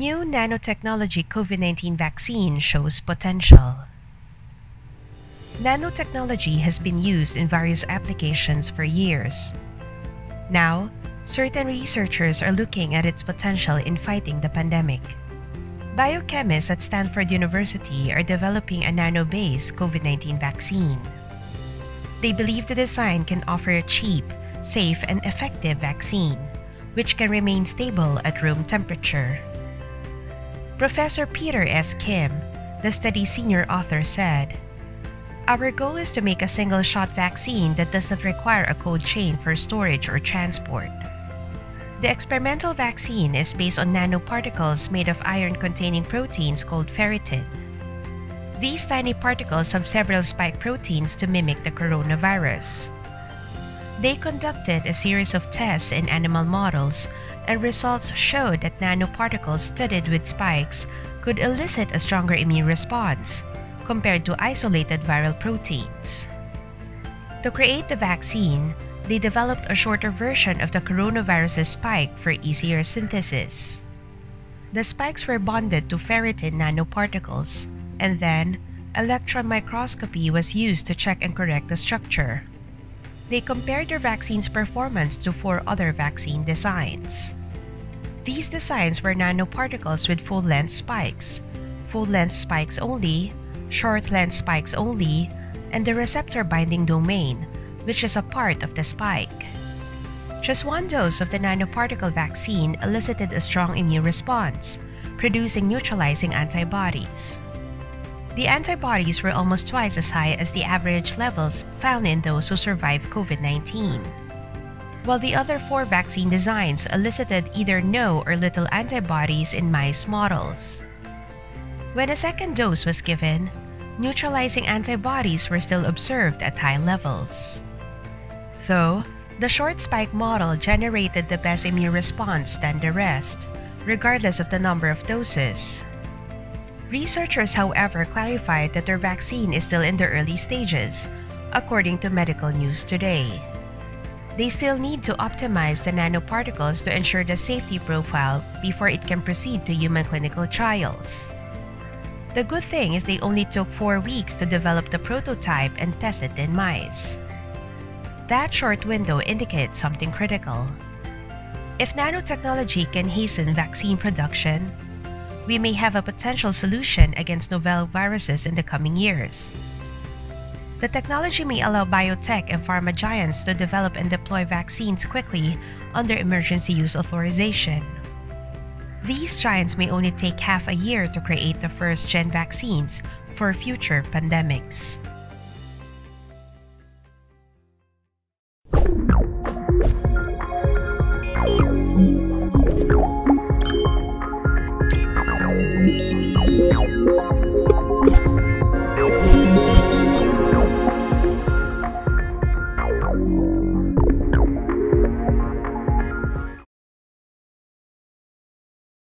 New nanotechnology COVID-19 vaccine shows potential. Nanotechnology has been used in various applications for years. Now, certain researchers are looking at its potential in fighting the pandemic. Biochemists at Stanford University are developing a nano-based COVID-19 vaccine. They believe the design can offer a cheap, safe, and effective vaccine, which can remain stable at room temperature. Professor Peter S. Kim, the study's senior author, said, "Our goal is to make a single-shot vaccine that does not require a cold chain for storage or transport. The experimental vaccine is based on nanoparticles made of iron-containing proteins called ferritin. These tiny particles have several spike proteins to mimic the coronavirus. They conducted a series of tests in animal models, and results showed that nanoparticles studded with spikes could elicit a stronger immune response compared to isolated viral proteins. To create the vaccine, they developed a shorter version of the coronavirus's spike for easier synthesis. The spikes were bonded to ferritin nanoparticles, and then electron microscopy was used to check and correct the structure. They compared their vaccine's performance to 4 other vaccine designs. These designs were nanoparticles with full-length spikes, full-length spikes only, short-length spikes only, and the receptor binding domain, which is a part of the spike. Just one dose of the nanoparticle vaccine elicited a strong immune response, producing neutralizing antibodies. The antibodies were almost twice as high as the average levels found in those who survived COVID-19. While the other 4 vaccine designs elicited either no or little antibodies in mice models. When a second dose was given, neutralizing antibodies were still observed at high levels. Though, the short spike model generated the best immune response than the rest, regardless of the number of doses. Researchers, however, clarified that their vaccine is still in the early stages, according to Medical News Today. They still need to optimize the nanoparticles to ensure the safety profile before it can proceed to human clinical trials. The good thing is they only took 4 weeks to develop the prototype and test it in mice. That short window indicates something critical. If nanotechnology can hasten vaccine production, we may have a potential solution against novel viruses in the coming years. The technology may allow biotech and pharma giants to develop and deploy vaccines quickly under emergency use authorization. These giants may only take half a year to create the first-gen vaccines for future pandemics.